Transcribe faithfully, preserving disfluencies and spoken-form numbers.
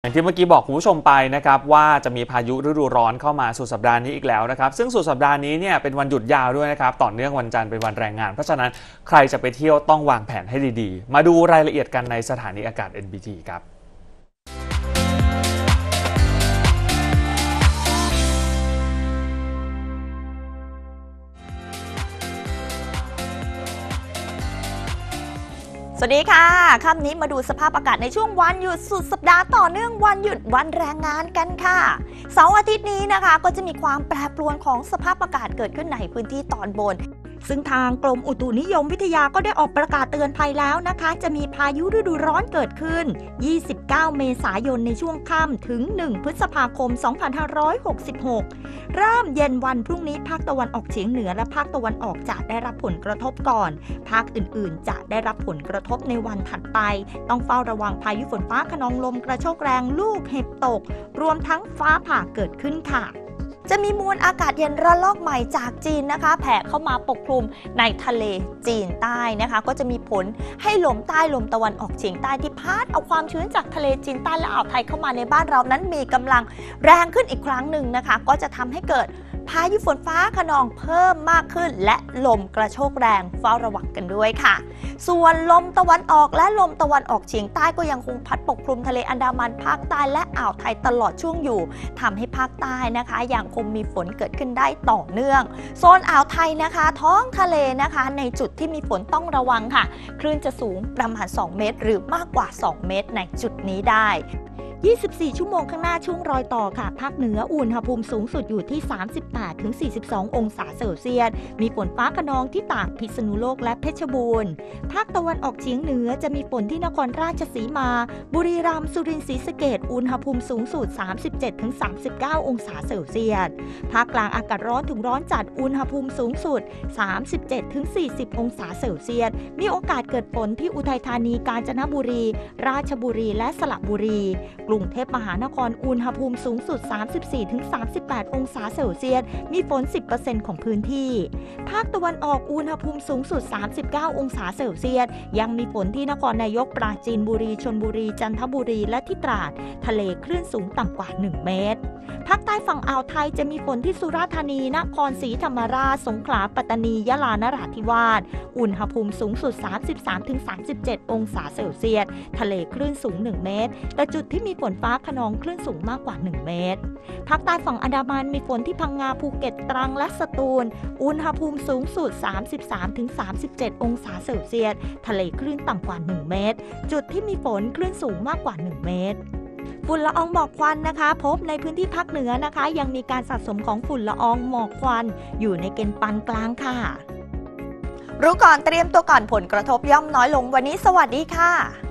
อย่างที่เมื่อกี้บอกคุณผู้ชมไปนะครับว่าจะมีพายุฤดูร้อนเข้ามาสุดสัปดาห์นี้อีกแล้วนะครับซึ่งสุดสัปดาห์นี้เนี่ยเป็นวันหยุดยาวด้วยนะครับต่อเนื่องวันจันทร์เป็นวันแรงงานเพราะฉะนั้นใครจะไปเที่ยวต้องวางแผนให้ดีๆมาดูรายละเอียดกันในสถานีอากาศ เอ็น บี ที ครับสวัสดีค่ะค่ำนี้มาดูสภาพอากาศในช่วงวันหยุดสุดสัปดาห์ต่อเนื่องวันหยุดวันแรงงานกันค่ะเสาร์อาทิตย์นี้นะคะก็จะมีความแปรปรวนของสภาพอากาศเกิดขึ้นในพื้นที่ตอนบนซึ่งทางกรมอุตุนิยมวิทยาก็ได้ออกประกาศเตือนภัยแล้วนะคะจะมีพายุฤดูร้อนเกิดขึ้นยี่สิบเก้าเมษายนในช่วงค่ำถึงหนึ่งพฤษภาคมสองพันห้าร้อยหกสิบหกเริ่มเย็นวันพรุ่งนี้ภาคตะวันออกเฉียงเหนือและภาคตะวันออกจะได้รับผลกระทบก่อนภาคอื่นๆจะได้รับผลกระทบในวันถัดไปต้องเฝ้าระวังพายุฝนฟ้าคะนองลมกระโชกแรงลูกเห็บตกรวมทั้งฟ้าผ่าเกิดขึ้นค่ะจะมีมวลอากาศเย็นระลอกใหม่จากจีนนะคะแผ่เข้ามาปกคลุมในทะเลจีนใต้นะคะก็จะมีผลให้ลมใต้ลมตะวันออกเฉียงใต้ที่พัดเอาความชื้นจากทะเลจีนใต้และอ่าวไทยเข้ามาในบ้านเรานั้นมีกำลังแรงขึ้นอีกครั้งหนึ่งนะคะก็จะทำให้เกิดพายุฝนฟ้าคะนองเพิ่มมากขึ้นและลมกระโชกแรงเฝ้าระวังกันด้วยค่ะส่วนลมตะวันออกและลมตะวันออกเฉียงใต้ก็ยังคงพัดปกคลุมทะเลอันดามันภาคใต้และอ่าวไทยตลอดช่วงอยู่ทำให้ภาคใต้นะคะยังคงมีฝนเกิดขึ้นได้ต่อเนื่องโซนอ่าวไทยนะคะท้องทะเลนะคะในจุดที่มีฝนต้องระวังค่ะคลื่นจะสูงประมาณสองเมตรหรือมากกว่าสองเมตรในจุดนี้ได้ยี่สิบสี่ชั่วโมงข้างหน้าช่วงรอยต่อค่ะภาคเหนืออุณหภูมิสูงสุดอยู่ที่ สามสิบแปดถึงสี่สิบสอง องศาเซลเซียสมีฝนฟ้าคะนองที่ตากพิษณุโลกและเพชรบูรณ์ภาคตะวันออกเฉียงเหนือจะมีฝนที่นครราชสีมาบุรีรัมย์สุรินทร์ศรีสะเกษอุณหภูมิสูงสุด สามสิบเจ็ดถึงสามสิบเก้า องศาเซลเซียสภาคกลางอากาศร้อนถึงร้อนจัดอุณหภูมิสูงสุด สามสิบเจ็ดถึงสี่สิบ องศาเซลเซียสมีโอกาสเกิดฝนที่อุทัยธานีกาญจนบุรีราชบุรีและสระบุรีกรุงเทพมหานครอุณหภูมิสูงสุด สามสิบสี่ถึงสามสิบแปด องศาเซลเซียสมีฝน สิบเปอร์เซ็นต์ ของพื้นที่ภาคตะวันออกอุณหภูมิสูงสุด สามสิบเก้า องศาเซลเซียสยังมีฝนที่นครนายกปราจีนบุรีชลบุรีจันทบุรีและที่ตราดทะเลคลื่นสูงต่ำกว่าหนึ่งเมตรภาคใต้ฝั่งอ่าวไทยจะมีฝนที่สุราษฎร์ธานีนครศรีธรรมราชสงขลาปัตตานียะลานราธิวาสอุณหภูมิสูงสุด สามสิบสามถึงสามสิบเจ็ด องศาเซลเซียสทะเลคลื่นสูงหนึ่งเมตรแต่จุดที่มีฝนฟ้าคะนองคลื่นสูงมากกว่าหนึ่งเมตรภาคใต้ฝั่งอันดามันมีฝนที่พังงาภูเก็ตตรังและสตูลอุณหภูมิสูงสุด สามสิบสามถึงสามสิบเจ็ด องศาเซลเซียสทะเลคลื่นต่ำกว่าหนึ่งเมตรจุดที่มีฝนคลื่นสูงมากกว่าหนึ่งเมตรฝุ่นละอองหมอกควันนะคะพบในพื้นที่ภาคเหนือนะคะยังมีการสะสมของฝุ่นละอองหมอกควันอยู่ในเกณฑ์ปานกลางค่ะรู้ก่อนเตรียมตัวก่อนผลกระทบย่อมน้อยลงวันนี้สวัสดีค่ะ